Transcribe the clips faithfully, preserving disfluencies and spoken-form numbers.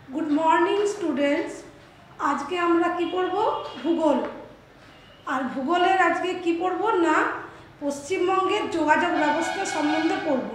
Good morning students. आज के আমরা কি পড়ব ভূগোল। আর ভূগোলের আজকে কি পড়ব না পশ্চিমবঙ্গের যোগাযোগ ব্যবস্থা সম্বন্ধে পড়ব।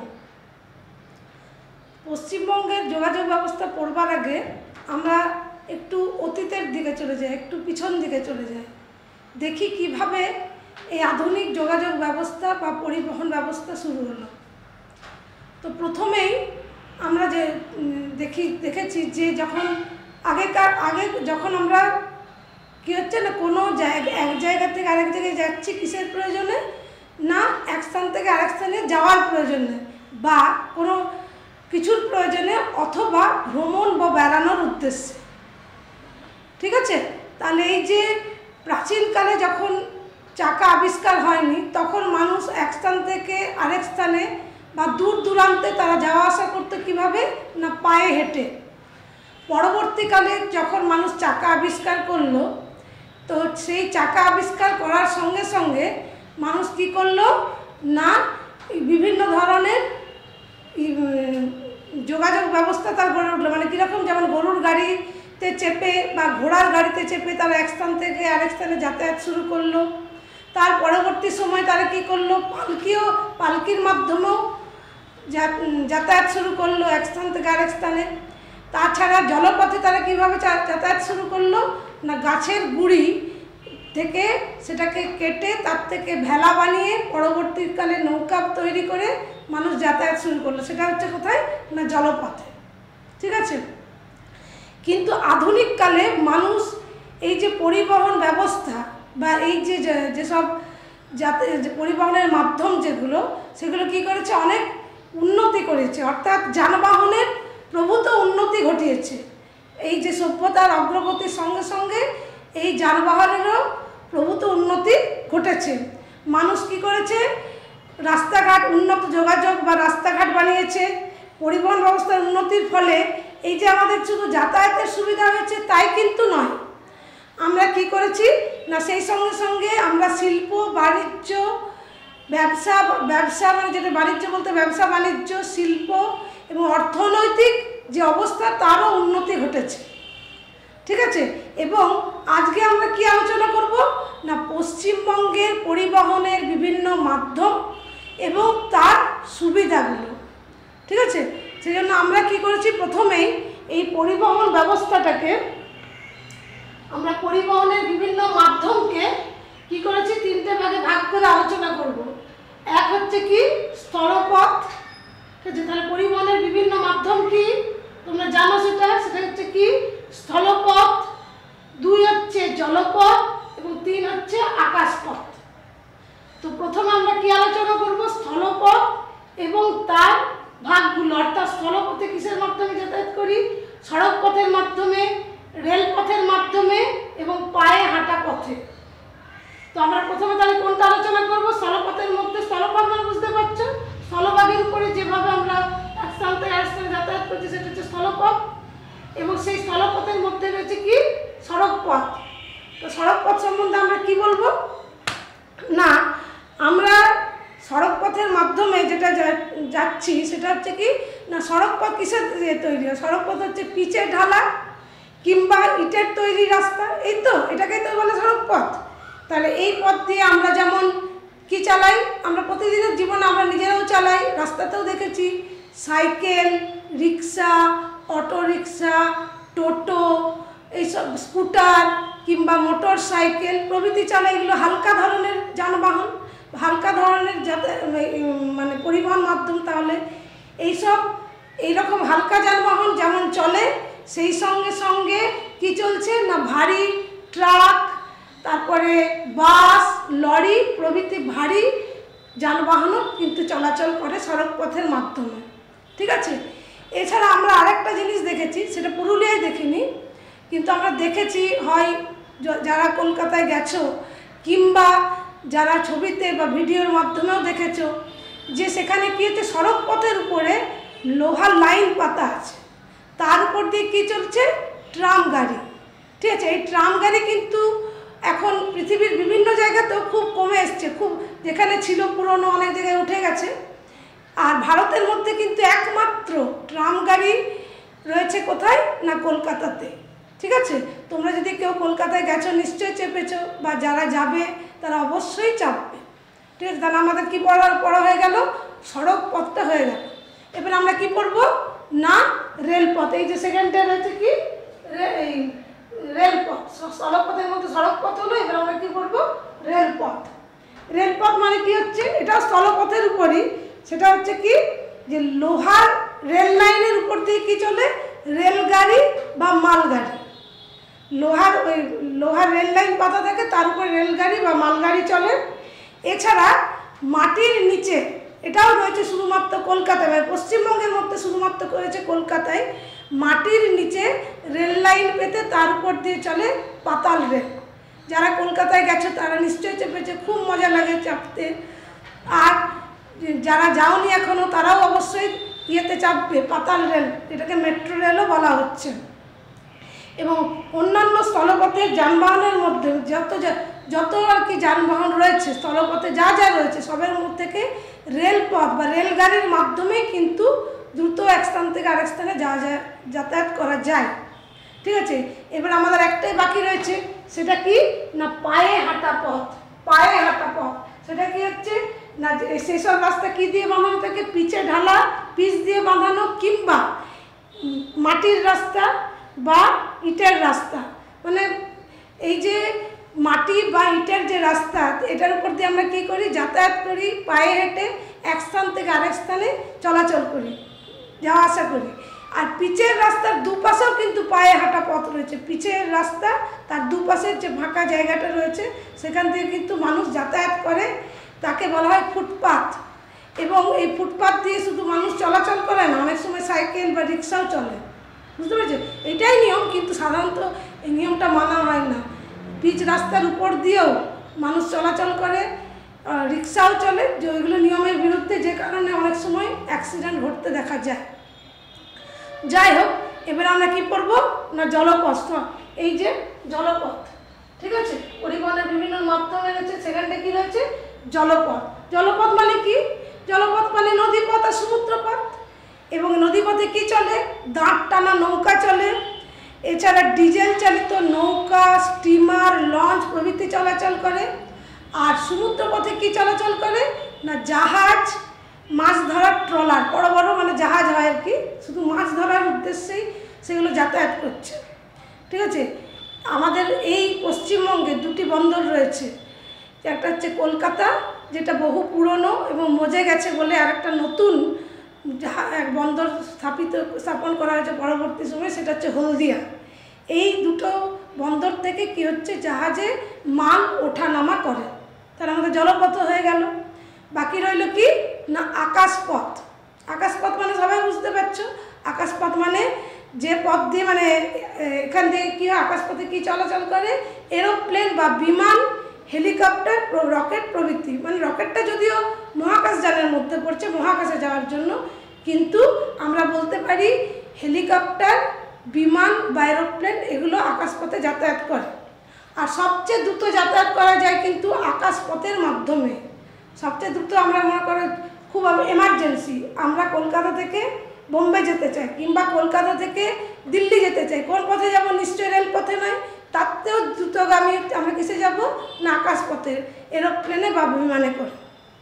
পশ্চিমবঙ্গের যোগাযোগ ব্যবস্থা পড়বার আগে আমরা একটু অতীতের দিকে চলে যাই, একটু পিছন দিকে চলে যাই, দেখি কিভাবে এই আধুনিক যোগাযোগ ব্যবস্থা বা পরিবহন ব্যবস্থা শুরু হলো। তো প্রথমেই আমরা যে দেখি দেখেছি যে যখন আগেকার আগে যখন আমরা কী হচ্ছে না কোনো জায়গা এক জায়গা থেকে আরেক জায়গায় যাচ্ছি কিসের প্রয়োজনে না এক স্থান থেকে আরেক স্থানে যাওয়ার প্রয়োজনে বা কোনো কিছুর প্রয়োজনে অথবা ভ্রমণ বা বেড়ানোর উদ্দেশ্যে। ঠিক আছে, তাহলে এই যে প্রাচীনকালে যখন চাকা আবিষ্কার হয়নি তখন মানুষ এক স্থান থেকে আরেক স্থানে বা দূর দূরান্তে তারা যাওয়া আসা করতে কীভাবে না পায়ে হেঁটে। পরবর্তীকালে যখন মানুষ চাকা আবিষ্কার করলো তো সেই চাকা আবিষ্কার করার সঙ্গে সঙ্গে মানুষ কী করলো না বিভিন্ন ধরনের যোগাযোগ ব্যবস্থা তার গড়ে উঠলো। মানে কীরকম, যেমন গরুর গাড়িতে চেপে বা ঘোড়ার গাড়িতে চেপে তারা এক স্থান থেকে আরেক স্থানে যাতায়াত শুরু করলো। তার পরবর্তী সময় তারা কী করলো পালকিও পালকির মাধ্যমেও যাতায়াত শুরু করলো এক স্থান থেকে আরেক স্থানে। তাছাড়া জলপথে তারা কীভাবে যাতায়াত শুরু করলো না গাছের গুঁড়ি থেকে সেটাকে কেটে তার থেকে ভেলা বানিয়ে পরবর্তীকালে নৌকা তৈরি করে মানুষ যাতায়াত শুরু করলো। সেটা হচ্ছে কোথায় না জলপথে। ঠিক আছে, কিন্তু আধুনিককালে মানুষ এই যে পরিবহন ব্যবস্থা বা এই যে যেসব যাতে পরিবহনের মাধ্যম যেগুলো সেগুলো কী করেছে অনেক উন্নতি করেছে, অর্থাৎ যানবাহনের প্রভূত উন্নতি ঘটিয়েছে। এই যে সভ্যতার অগ্রগতির সঙ্গে সঙ্গে এই যানবাহনেরও প্রভূত উন্নতি ঘটেছে। মানুষ কি করেছে রাস্তাঘাট উন্নত যোগাযোগ বা রাস্তাঘাট বানিয়েছে। পরিবহন ব্যবস্থার উন্নতির ফলে এই যে আমাদের শুধু যাতায়াতের সুবিধা হয়েছে তাই কিন্তু নয়, আমরা কি করেছি না সেই সঙ্গে সঙ্গে আমরা শিল্প বাণিজ্য ব্যবসা ব্যবসা মানে যেটা বাণিজ্য বলতে ব্যবসা বাণিজ্য শিল্প এবং অর্থনৈতিক যে অবস্থা তারও উন্নতি ঘটেছে। ঠিক আছে, এবং আজকে আমরা কি আলোচনা করব না পশ্চিমবঙ্গের পরিবহনের বিভিন্ন মাধ্যম এবং তার সুবিধাগুলো। ঠিক আছে, সেই জন্য আমরা কি করেছি প্রথমেই এই পরিবহন ব্যবস্থাটাকে আমরা পরিবহনের বিভিন্ন মাধ্যমকে কি করেছি তিনটে ভাগে ভাগ করে আলোচনা করব। এক হচ্ছে কি স্থলপথ। ঠিক আছে, তাহলে পরিবহনের বিভিন্ন মাধ্যম কি তোমরা জানো সেটা সেটা হচ্ছে কি স্থলপথ, দুই হচ্ছে জলপথ এবং তিন হচ্ছে আকাশপথ। তো প্রথমে আমরা কি আলোচনা করব স্থলপথ এবং তার ভাগগুলো, অর্থাৎ স্থলপথে কিসের মাধ্যমে যাতায়াত করি সড়ক পথের মাধ্যমে, রেলপথের মাধ্যমে এবং পায়ে হাঁটা পথে। তো আমরা প্রথমে তাহলে কোনটা আলোচনা করব স্থলপথের মধ্যে। স্থলপথ মানে বুঝতে পারছো স্থলভাগের উপরে যেভাবে আমরা এক স্থান থেকে আরেক স্থানে যাতায়াত করছি সেটা হচ্ছে স্থলপথ, এবং সেই স্থলপথের মধ্যে রয়েছে কি সড়ক পথ। তো সড়ক পথ সম্বন্ধে আমরা কি বলবো না আমরা সড়ক পথের মাধ্যমে যেটা যাচ্ছি সেটা হচ্ছে কি না সড়ক পথ কিসের তৈরি হয়, সড়ক পথ হচ্ছে পিচের ঢালা কিংবা ইটের তৈরি রাস্তা, এই তো এটাকেই তো বলে সড়ক পথ। তাহলে এই পথ দিয়ে আমরা যেমন কি চালাই আমরা প্রতিদিনের জীবনে আমরা নিজেরাও চালাই, রাস্তাতেও দেখেছি সাইকেল রিক্সা অটো রিক্সা টোটো এইসব স্কুটার কিংবা মোটর সাইকেল প্রভৃতি চালাই। এগুলো হালকা ধরনের যানবাহন, হালকা ধরনের যাতে মানে পরিবহন মাধ্যম। তাহলে এইসব এইরকম হালকা যানবাহন যেমন চলে সেই সঙ্গে সঙ্গে কি চলছে না ভারী ট্রাক তারপরে বাস লরি প্রভৃতি ভারী যানবাহনও কিন্তু চলাচল করে সড়ক পথের মাধ্যমে। ঠিক আছে, এছাড়া আমরা আরেকটা জিনিস দেখেছি সেটা পুরুলিয়ায় দেখিনি, কিন্তু আমরা দেখেছি হয় যারা কলকাতায় গেছো কিংবা যারা ছবিতে বা ভিডিওর মাধ্যমেও দেখেছো যে সেখানে কি হচ্ছে সড়ক পথের উপরে লোহার লাইন পাতা আছে, তার উপর দিয়ে কী চলছে ট্রাম গাড়ি। ঠিক আছে, এই ট্রাম গাড়ি কিন্তু এখন পৃথিবীর বিভিন্ন জায়গাতেও খুব কমে এসছে, খুব যেখানে ছিল পুরনো অনেক জায়গায় উঠে গেছে। আর ভারতের মধ্যে কিন্তু একমাত্র ট্রাম গাড়ি রয়েছে কোথায় না কলকাতাতে। ঠিক আছে, তোমরা যদি কেউ কলকাতায় গেছো নিশ্চয়ই চেপেছো, বা যারা যাবে তারা অবশ্যই চাপবে। ঠিক আছে, তাহলে আমাদের কি পড়া পড়া হয়ে গেল, সড়ক পথটা হয়ে গেল। এবার আমরা কি পড়ব না রেলপথ। এই যে সেকেন্ডে রয়েছে কি এই রেলপথ, সড়ক পথের মধ্যে সড়ক পথ হলো, এবার আমরা কি করব রেলপথ। রেলপথ মানে কি হচ্ছে, এটা স্থলপথের উপরই, সেটা হচ্ছে কি যে লোহার রেল লাইনের উপর দিয়ে কি চলে রেলগাড়ি বা মালগাড়ি। লোহার ওই লোহার রেল লাইন পাতা থাকে, তার উপর রেলগাড়ি বা মালগাড়ি চলে। এছাড়া মাটির নিচে, এটাও রয়েছে শুধুমাত্র কলকাতায়, মানে পশ্চিমবঙ্গের মধ্যে শুধুমাত্র রয়েছে কলকাতায়, মাটির নিচে রেল লাইন পেতে তার উপর দিয়ে চলে পাতাল রেল। যারা কলকাতায় গেছে তারা নিশ্চয়ই চেপেছে, খুব মজা লাগে চাপতে। আর যারা যাওনি এখনও তারাও অবশ্যই ইয়েতে চাপবে, পাতাল রেল, এটাকে মেট্রো রেলও বলা হচ্ছে। এবং অন্যান্য স্থলপথের যানবাহনের মধ্যে যত যত আর কি যানবাহন রয়েছে স্থলপথে যা যা রয়েছে সবের মধ্যে থেকে রেলপথ বা রেলগাড়ির মাধ্যমে কিন্তু দ্রুত এক স্থান থেকে আরেক স্থানে যাওয়া যায়, যাতায়াত করা যায়। ঠিক আছে, এবার আমাদের একটাই বাকি রয়েছে, সেটা কি না পায়ে হাঁটা পথ। পায়ে হাঁটা পথ সেটা কি হচ্ছে না সেসব রাস্তা কি দিয়ে বাঁধানো থাকে, পিচে ঢালা পিচ দিয়ে বাঁধানো, কিংবা মাটির রাস্তা বা ইটের রাস্তা। মানে এই যে মাটি বা ইটের যে রাস্তা, এটার উপর দিয়ে আমরা কী করি যাতায়াত করি, পায়ে হেঁটে এক স্থান থেকে আরেক স্থানে চলাচল করি, যাওয়া আসা করি। আর পিচের রাস্তার দুপাশেও কিন্তু পায়ে হাঁটা পথ রয়েছে। পিচের রাস্তা তার দুপাশের যে ফাঁকা জায়গাটা রয়েছে সেখান থেকে কিন্তু মানুষ যাতায়াত করে, তাকে বলা হয় ফুটপাথ। এবং এই ফুটপাথ দিয়ে শুধু মানুষ চলাচল করে না, অনেক সময় সাইকেল বা রিক্সাও চলে, বুঝতে পেরেছো? এটাই নিয়ম, কিন্তু সাধারণত এই নিয়মটা মানা হয় না। পিচ রাস্তার উপর দিয়েও মানুষ চলাচল করে, রিক্সাও চলে, যে ওইগুলো নিয়মের বিরুদ্ধে, যে কারণে অনেক সময় অ্যাক্সিডেন্ট ঘটতে দেখা যায়। যাই হোক, এবার আমরা কি পড়বো না জলপথ। এই যে জলপথ, ঠিক আছে, পরিবহনের বিভিন্ন মাধ্যমে রয়েছে, সেখানটা কি রয়েছে জলপথ। জলপথ মানে কি, জলপথ মানে নদীপথ আর সমুদ্রপথ। এবং নদীপথে কি চলে, দাঁড় টানা নৌকা চলে, এছাড়া ডিজেল চালিত নৌকা, স্টিমার, লঞ্চ প্রভৃতি চলাচল করে। আর সমুদ্রপথে কি চলাচল করে না জাহাজ, মাছ ধরার ট্রলার, বড় বড় মানে জাহাজ হয় আর কি, শুধু মাছ ধরার উদ্দেশ্যেই সেগুলো যাতায়াত করছে। ঠিক আছে, আমাদের এই পশ্চিমবঙ্গে দুটি বন্দর রয়েছে, একটা হচ্ছে কলকাতা, যেটা বহু পুরনো এবং মজে গেছে বলে আর একটা নতুন এক বন্দর স্থাপিত স্থাপন করা হয়েছে পরবর্তী সময়, সেটা হচ্ছে হলদিয়া। এই দুটো বন্দর থেকে কি হচ্ছে জাহাজে মাল ওঠানামা করে, তাহলে আমাদের জলপথ হয়ে গেল। বাকি রইল কি না আকাশপথ। আকাশপথ মানে সবাই বুঝতে পারছো, আকাশপথ মানে যে পথ দিয়ে মানে এখান থেকে কী হয়, আকাশপথে কী চলাচল করে এরোপ্লেন বা বিমান, হেলিকপ্টার, রকেট প্রভৃতি। মানে রকেটটা যদিও মহাকাশযানের মধ্যে পড়ছে মহাকাশে যাওয়ার জন্য, কিন্তু আমরা বলতে পারি হেলিকপ্টার, বিমান বা এরোপ্লেন এগুলো আকাশপথে যাতায়াত করে। আর সবচেয়ে দ্রুত যাতায়াত করা যায় কিন্তু আকাশপথের মাধ্যমে। সবচেয়ে দ্রুত আমরা মনে করি খুব এমার্জেন্সি, আমরা কলকাতা থেকে বোম্বে যেতে চাই কিংবা কলকাতা থেকে দিল্লি যেতে চাই, কোন পথে যাব, নিশ্চয়ই রেলপথে নয়, তাতেও দ্রুতগামী আমরা কিসে যাব না আকাশপথে, এরোপ্লেনে বা বিমানে করে।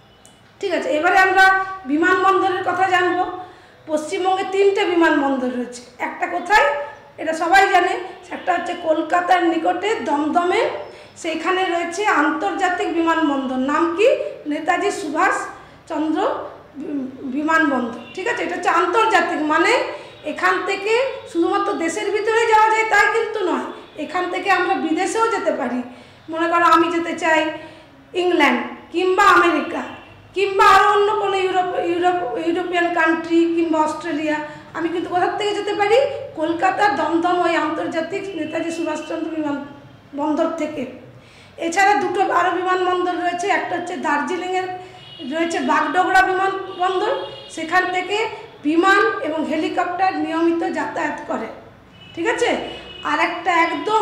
ঠিক আছে, এবারে আমরা বিমানবন্দরের কথা জানবো। পশ্চিমবঙ্গে তিনটে বিমানবন্দর রয়েছে, একটা কোথায় এটা সবাই জানে, একটা হচ্ছে কলকাতার নিকটে দমদমে, সেইখানে রয়েছে আন্তর্জাতিক বিমানবন্দর, নাম কি নেতাজি সুভাষ চন্দ্র বিমানবন্দর। ঠিক আছে, এটা হচ্ছে আন্তর্জাতিক, মানে এখান থেকে শুধুমাত্র দেশের ভিতরে যাওয়া যায় তাই কিন্তু নয়, এখান থেকে আমরা বিদেশেও যেতে পারি। মনে করো আমি যেতে চাই ইংল্যান্ড কিংবা আমেরিকা কিংবা আরও অন্য কোনো ইউরোপ ইউরোপ ইউরোপিয়ান কান্ট্রি কিংবা অস্ট্রেলিয়া, আমি কিন্তু কোথার থেকে যেতে পারি কলকাতার দমদম ওই আন্তর্জাতিক নেতাজি সুভাষচন্দ্র বিমানবন্দর থেকে। এছাড়া দুটো আরও বিমানবন্দর রয়েছে, একটা হচ্ছে দার্জিলিংয়ের রয়েছে বাগডোগরা বিমানবন্দর, সেখান থেকে বিমান এবং হেলিকপ্টার নিয়মিত যাতায়াত করে। ঠিক আছে, আর একটা একদম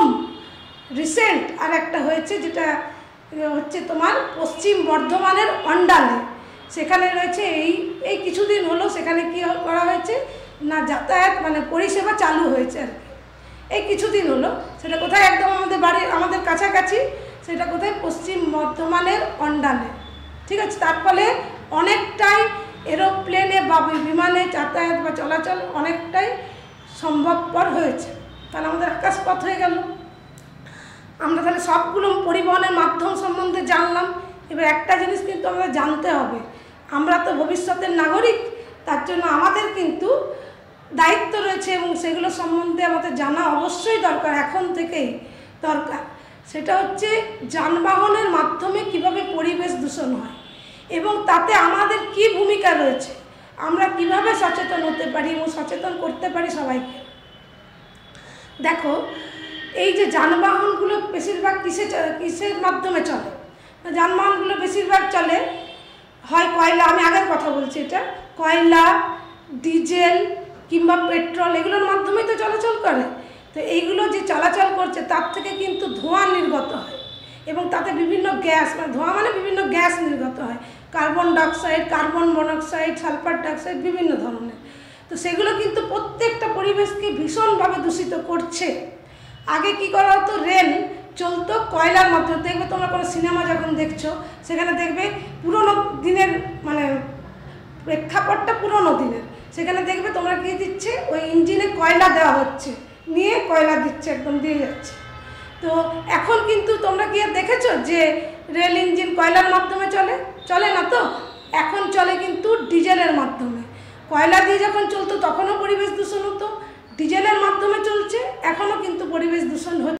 রিসেন্ট আর একটা হয়েছে, যেটা হচ্ছে তোমার পশ্চিম বর্ধমানের অন্ডালে, সেখানে রয়েছে এই এই কিছুদিন হলো সেখানে কি করা হয়েছে না যাতায়াত মানে পরিষেবা চালু হয়েছে আর কি। এই কিছুদিন হলো। সেটা কোথায়? একদম আমাদের বাড়ি, আমাদের কাছাকাছি। সেটা কোথায়? পশ্চিম বর্ধমানের অন্ডালে। ঠিক আছে। তার ফলে অনেকটাই এরোপ্লেনে বা বিমানে যাতায়াত বা চলাচল অনেকটাই সম্ভবপর হয়েছে। তাহলে আমাদের আকাশপথ হয়ে গেল। আমরা তাহলে সবগুলো পরিবহনের মাধ্যম সম্বন্ধে জানলাম। এবার একটা জিনিস কিন্তু আমাদের জানতে হবে, আমরা তো ভবিষ্যতের নাগরিক, তার জন্য আমাদের কিন্তু দায়িত্ব রয়েছে এবং সেগুলো সম্বন্ধে আমাদের জানা অবশ্যই দরকার, এখন থেকেই দরকার। সেটা হচ্ছে যানবাহনের মাধ্যমে কিভাবে পরিবেশ দূষণ হয় এবং তাতে আমাদের কি ভূমিকা রয়েছে, আমরা কিভাবে সচেতন হতে পারি এবং সচেতন করতে পারি সবাইকে। দেখো, এই যে যানবাহনগুলো বেশিরভাগ কিসে কিসের মাধ্যমে চলে? যানবাহনগুলো বেশিরভাগ চলে হয় কয়লা, আমি আগের কথা বলছি, এটা কয়লা, ডিজেল কিংবা পেট্রোল, এগুলোর মাধ্যমেই তো চলাচল করে। তো এইগুলো যে চলাচল করছে তার থেকে কিন্তু ধোঁয়া নির্গত হয় এবং তাতে বিভিন্ন গ্যাস, মানে ধোঁয়া মানে বিভিন্ন গ্যাস নির্গত হয়, carbon dioxide, carbon monoxide, sulphur dioxide, বিভিন্ন ধরনের। তো সেগুলো কিন্তু প্রত্যেকটা পরিবেশকে ভীষণভাবে দূষিত করছে। আগে কি করা হতো? রেল চলতো কয়লার মাধ্যমে। দেখবে তোমরা কোনো সিনেমা যখন দেখছো সেখানে দেখবে পুরোনো দিনের, মানে প্রেক্ষাপটটা পুরোনো দিনের, সেখানে দেখবে তোমরা কি দিচ্ছে, ওই ইঞ্জিনে কয়লা দেওয়া হচ্ছে, নিয়ে কয়লা দিচ্ছে, একদম দিয়ে যাচ্ছে। তো এখন কিন্তু তোমরা কি আর দেখেছো যে রেল ইঞ্জিন কয়লার মাধ্যমে চলে? চলে না তো। এখন চলে কিন্তু ডিজেলের মাধ্যমে। কয়লা দিয়ে যখন চলতো তখনও পরিবেশ দূষণ হতো, ডিজেলের মাধ্যমে চলছে, এখনও কিন্তু পরিবেশ দূষণ হচ্ছে।